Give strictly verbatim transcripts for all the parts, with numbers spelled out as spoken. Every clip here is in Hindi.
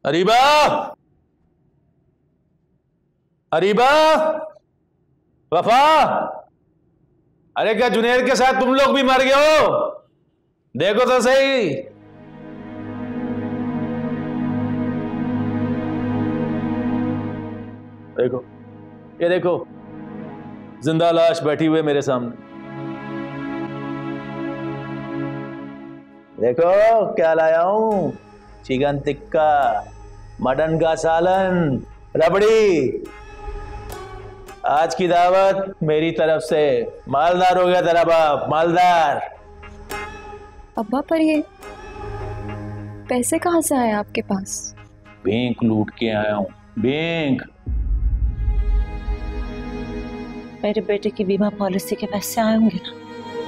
अरीबा, अरीबा, वफा, अरे क्या जुनैद के साथ तुम लोग भी मर गए हो? देखो तो सही। देखो, ये देखो, जिंदा लाश बैठी हुई मेरे सामने। देखो क्या लाया हूं, चिकन टिक्का, मटन का सालन, रबड़ी। आज की दावत मेरी तरफ से। मालदार हो गया तेरा बाप, मालदार। अब्बा, पर ये पैसे कहाँ से आए आपके पास? बैंक लूट के आया हूं, बैंक। मेरे बेटे की बीमा पॉलिसी के पैसे आए होंगे ना?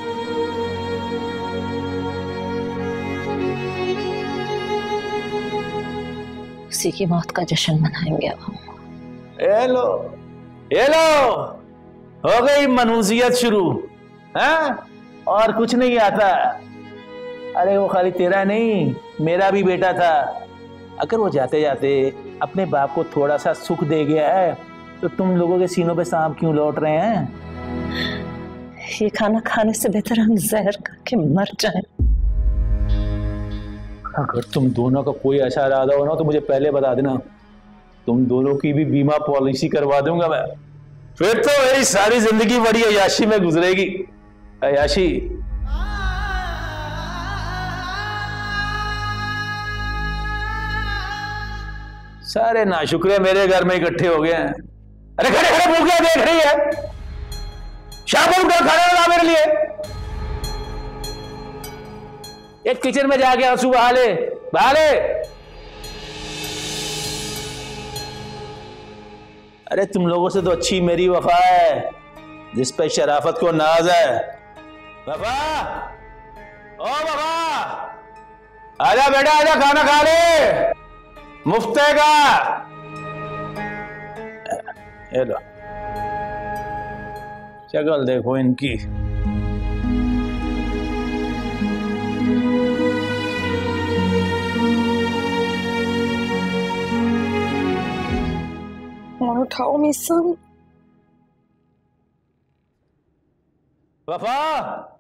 उसी की मौत का जश्न मनाएंगे अब हम। ये लो, ये लो, हो गई मनुसियत शुरू। हाँ, और कुछ नहीं आता। अरे वो खाली तेरा नहीं, मेरा भी बेटा था। अगर वो जाते जाते अपने बाप को थोड़ा सा सुख दे गया है, तो तुम लोगों के सीनों पे सांप क्यों लौट रहे हैं? ये खाना खाने से बेहतर हम जहर खा के मर जाएं। अगर तुम दोनों का कोई ऐसा इरादा हो ना तो मुझे पहले बता देना। तुम दोनों की भी बीमा पॉलिसी करवा दूंगा मैं। फिर तो मेरी सारी जिंदगी बड़ी अयाशी में गुजरेगी। अयाशी। सारे नाशुक्रे मेरे घर में इकट्ठे हो गए हैं। अरे खड़े खड़े भूख देख रही है, शाम को उठा खाना बना मेरे लिए। एक किचन में जाके आंसू बहा ले, बहा ले। अरे तुम लोगों से तो अच्छी मेरी वफा है, जिस पे शराफत को नाज है। वफा, ओ वफा, आजा बेटा आजा, खाना खा ले, मुफ्त का। ये लो, शक्ल देखो इनकी। और उठाओ मिसन। वफा,